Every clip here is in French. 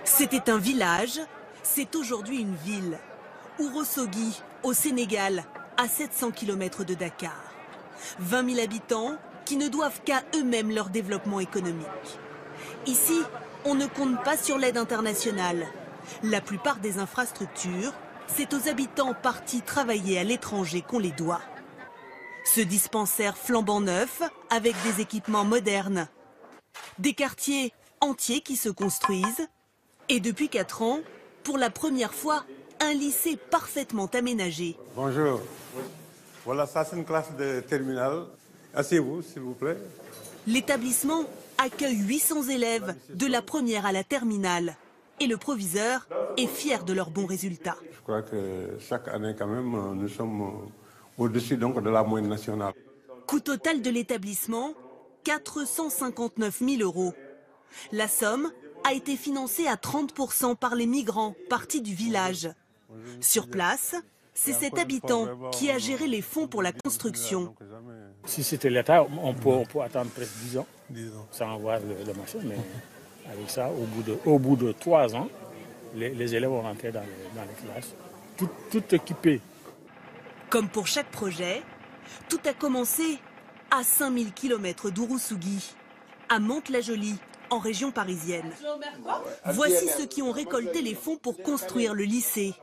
C'était un village, c'est aujourd'hui une ville. Ourossogui, au Sénégal, à 700 km de Dakar. 20 000 habitants qui ne doivent qu'à eux-mêmes leur développement économique. Ici, on ne compte pas sur l'aide internationale. La plupart des infrastructures, c'est aux habitants partis travailler à l'étranger qu'on les doit. Ce dispensaire flambant neuf, avec des équipements modernes. Des quartiers entiers qui se construisent. Et depuis 4 ans, pour la première fois, un lycée parfaitement aménagé. Bonjour. Voilà, ça c'est une classe de terminale. Asseyez-vous, s'il vous plaît. L'établissement accueille 800 élèves de la première à la terminale. Et le proviseur est fier de leurs bons résultats. Je crois que chaque année, quand même, nous sommes au-dessus donc de la moyenne nationale. Coût total de l'établissement, 459 000 €. La somme a été financée à 30% par les migrants partis du village. Sur place, c'est cet habitant qui a géré les fonds pour la construction. Si c'était l'État, on peut attendre presque 10 ans sans avoir le machin. Mais avec ça, au bout de 3 ans, les élèves vont rentrer dans les classes, tout équipés. Comme pour chaque projet, tout a commencé à 5000 km d'Ourossogui, à Mantes-la-Jolie, en région parisienne. Voici ceux qui ont récolté les fonds pour construire le lycée.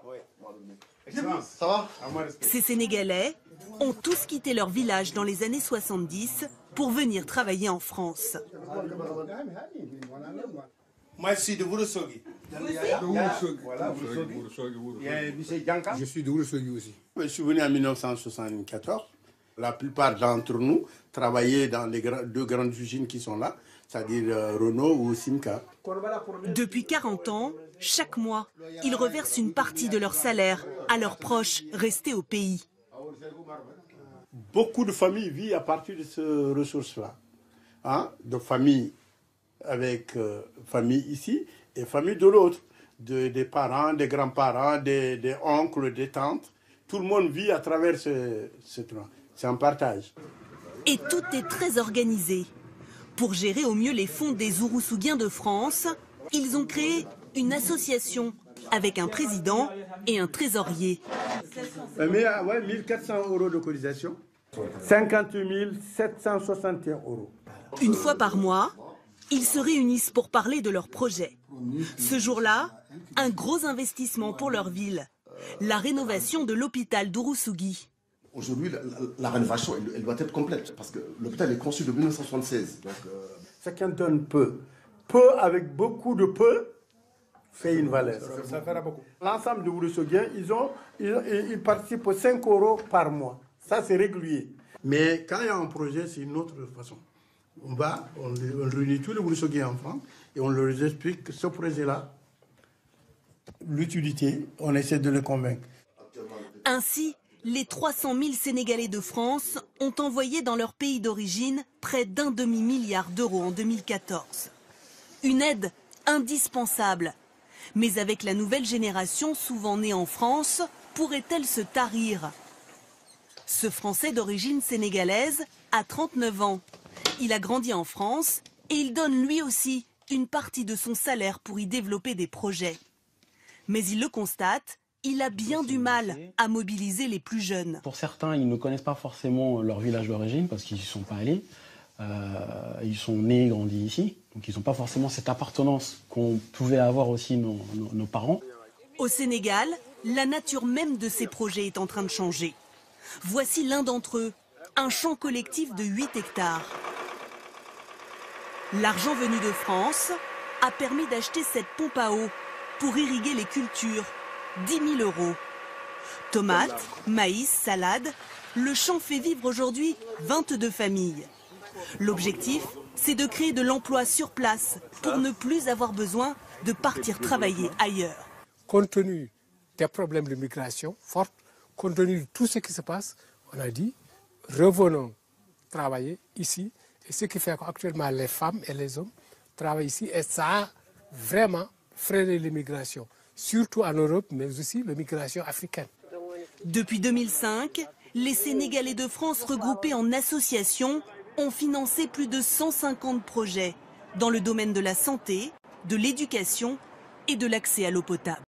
Ces Sénégalais ont tous quitté leur village dans les années 70 pour venir travailler en France. Moi, je suis de Ourossogui. Je suis de Ourossogui aussi. Je suis venu en 1974. La plupart d'entre nous travaillaient dans les 2 grandes usines qui sont là, c'est-à-dire Renault ou Simca. Depuis 40 ans, chaque mois, ils reversent une partie de leur salaire à leurs proches restés au pays. Beaucoup de familles vivent à partir de ces ressources-là. De familles avec famille ici et famille de l'autre. Des parents, des grands-parents, des oncles, des tantes. Tout le monde vit à travers ce train. C'est un partage. Et tout est très organisé. Pour gérer au mieux les fonds des Ouroussouguiens de France, ils ont créé une association avec un président et un trésorier. 1400 € de cotisation, 58 761 €. Une fois par mois, ils se réunissent pour parler de leur projet. Ce jour-là, un gros investissement pour leur ville, la rénovation de l'hôpital d'Ourossogui. Aujourd'hui, la rénovation, elle doit être complète, parce que l'hôpital est conçu de 1976. Donc, Chacun donne peu. Peu avec beaucoup de peu fait une valeur. Ça fera beaucoup. L'ensemble de Ourossogui, ils participent aux 5 € par mois. Ça, c'est régulier. Mais quand il y a un projet, c'est une autre façon. On réunit tous les Ourossogui enfants et on leur explique que ce projet-là, l'utilité, on essaie de les convaincre. Ainsi, les 300 000 Sénégalais de France ont envoyé dans leur pays d'origine près d'1 demi-milliard d'euros en 2014. Une aide indispensable. Mais avec la nouvelle génération, souvent née en France, pourrait-elle se tarir? Ce Français d'origine sénégalaise a 39 ans. Il a grandi en France et il donne lui aussi une partie de son salaire pour y développer des projets. Mais il le constate, il a bien du mal à mobiliser les plus jeunes. Pour certains, ils ne connaissent pas forcément leur village d'origine parce qu'ils n'y sont pas allés. Ils sont nés et grandis ici, donc ils n'ont pas forcément cette appartenance qu'on pouvait avoir aussi nos parents. Au Sénégal, la nature même de ces projets est en train de changer. Voici l'un d'entre eux, un champ collectif de 8 hectares. L'argent venu de France a permis d'acheter cette pompe à eau pour irriguer les cultures. 10 000 €. Tomates, maïs, salade, le champ fait vivre aujourd'hui 22 familles. L'objectif, c'est de créer de l'emploi sur place pour ne plus avoir besoin de partir travailler ailleurs. Compte tenu des problèmes de migration forte, compte tenu de tout ce qui se passe, on a dit, revenons travailler ici. Et ce qui fait qu'actuellement les femmes et les hommes travaillent ici. Et ça a vraiment freiné l'immigration. Surtout en Europe, mais aussi l'immigration africaine. Depuis 2005, les Sénégalais de France regroupés en associations ont financé plus de 150 projets dans le domaine de la santé, de l'éducation et de l'accès à l'eau potable.